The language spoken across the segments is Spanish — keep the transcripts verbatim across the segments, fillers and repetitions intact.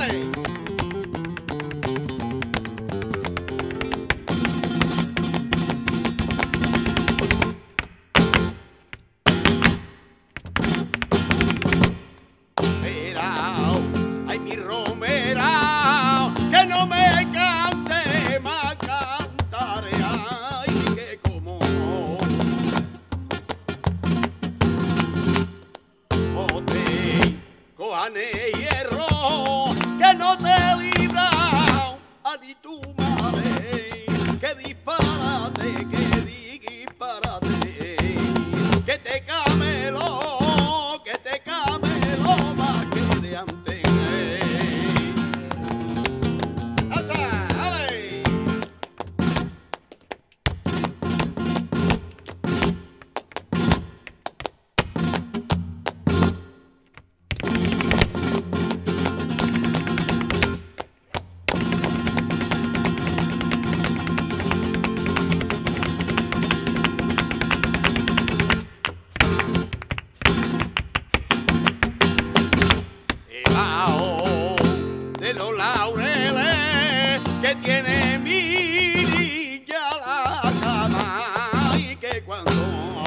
hierro que no te libra a ni tu madre, que disparate, que disparate, que te camelo, que te camelo más que de antes. ¡Acha! ¡Ale! De los laureles que tiene mi niña la cama y que cuando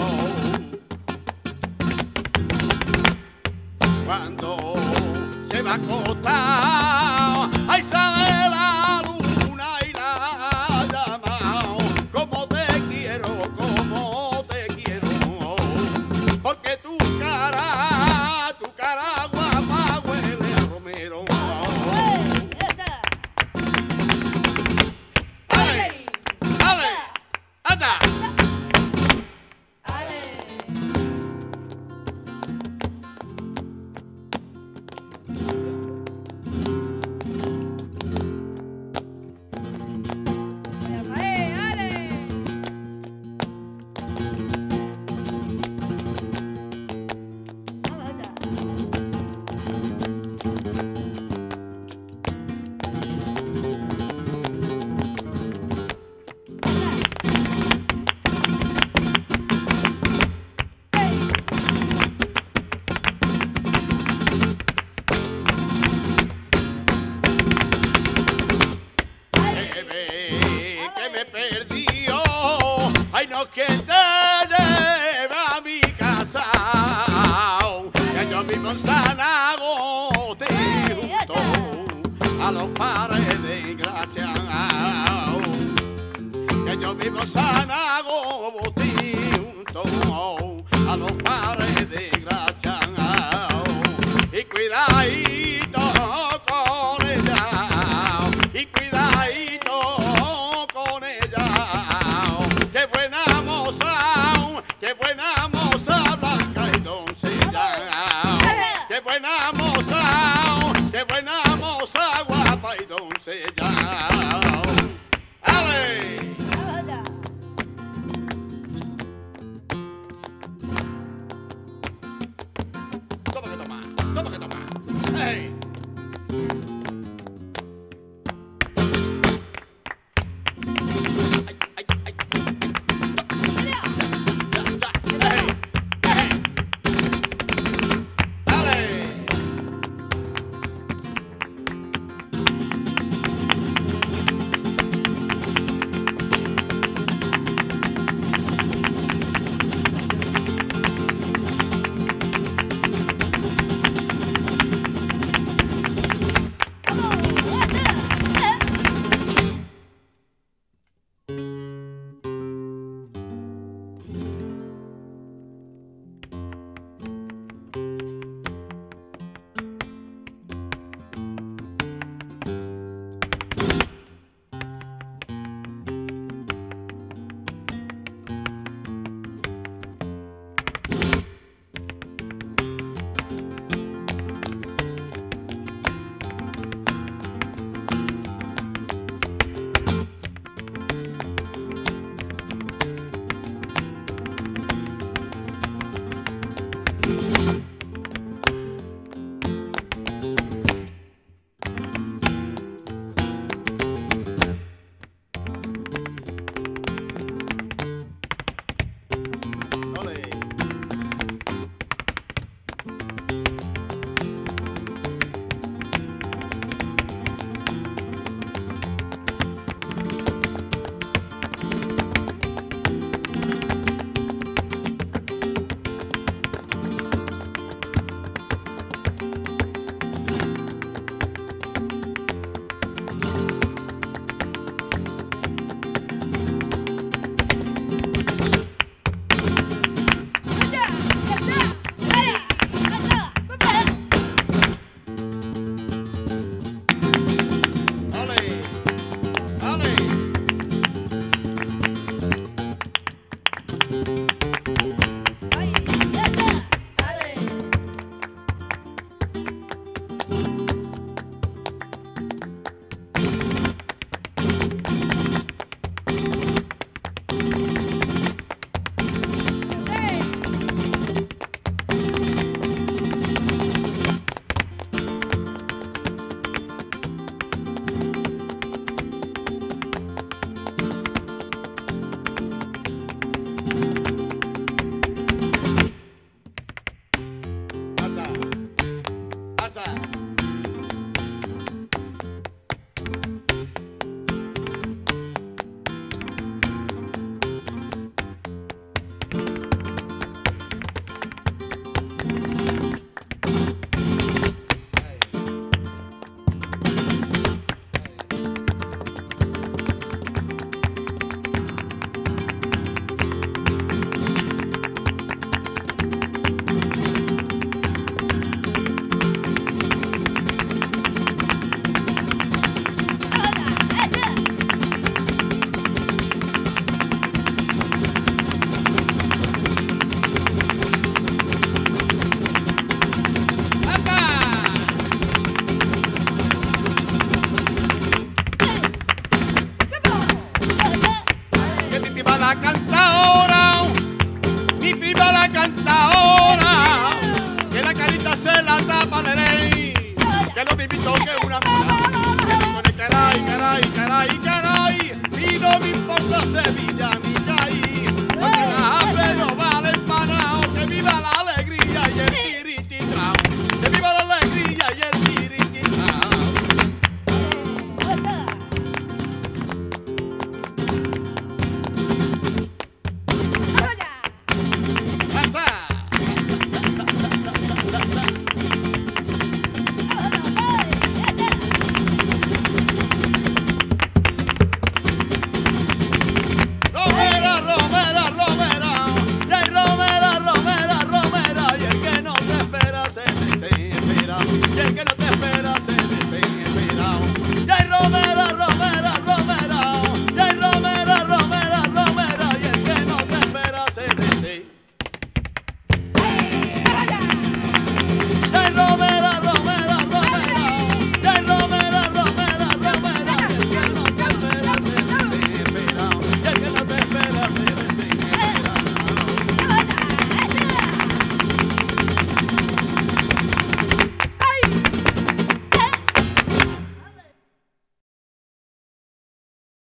cuando se va a acostar ahí sale la luna y la llama. Como te quiero, como te quiero, porque tu cara, tu cara guapa huele a romero. Ay, no, que te lleve a mi casa, que yo vivo en Sanagote junto a los pares de Gracia, que yo vivo en Sanagote junto a los pares de Gracia, y cuidadito con ella, y cuidadito con ella. Qué buena moza, qué buena moza, blanca y doncella. Qué buena moza.